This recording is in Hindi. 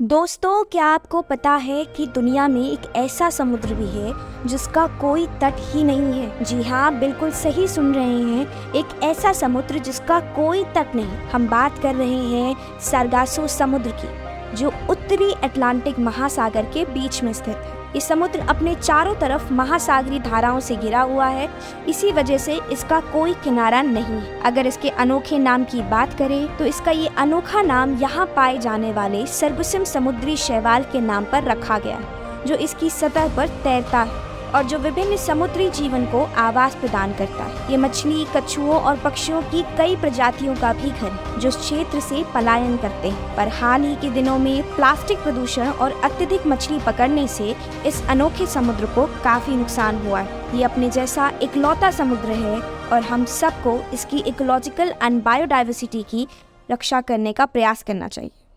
दोस्तों, क्या आपको पता है कि दुनिया में एक ऐसा समुद्र भी है जिसका कोई तट ही नहीं है। जी हाँ, बिल्कुल सही सुन रहे हैं, एक ऐसा समुद्र जिसका कोई तट नहीं। हम बात कर रहे हैं सारगासो समुद्र की, जो उत्तरी अटलांटिक महासागर के बीच में स्थित है। ये समुद्र अपने चारों तरफ महासागरीय धाराओं से घिरा हुआ है, इसी वजह से इसका कोई किनारा नहीं है। अगर इसके अनोखे नाम की बात करें तो इसका ये अनोखा नाम यहाँ पाए जाने वाले सर्गुसिम समुद्री शैवाल के नाम पर रखा गया है, जो इसकी सतह पर तैरता है और जो विभिन्न समुद्री जीवन को आवास प्रदान करता है। ये मछली, कछुओं और पक्षियों की कई प्रजातियों का भी घर है, जो इस क्षेत्र से पलायन करते हैं। पर हाल ही के दिनों में प्लास्टिक प्रदूषण और अत्यधिक मछली पकड़ने से इस अनोखे समुद्र को काफी नुकसान हुआ है। ये अपने जैसा इकलौता समुद्र है और हम सबको इसकी इकोलॉजिकल एंड बायोडाइवर्सिटी की रक्षा करने का प्रयास करना चाहिए।